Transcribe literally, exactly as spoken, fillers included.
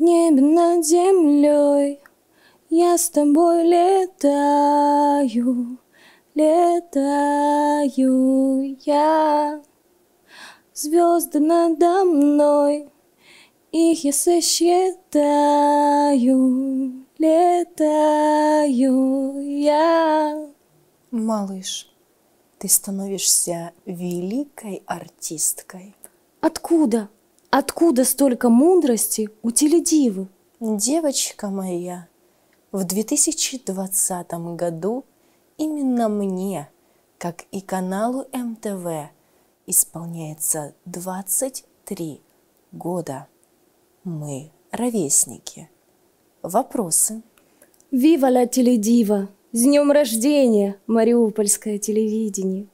небе над землей я с тобой летаю, летаю я. Звезды надо мной, их я сосчитаю, летаю я. Малыш, ты становишься великой артисткой. Откуда? Откуда столько мудрости у теледивы? Девочка моя, в две тысячи двадцатом году именно мне, как и каналу эм тэ вэ, исполняется двадцать три года. Мы ровесники. Вопросы? Вива ля теледива! С днем рождения, мариупольское телевидение!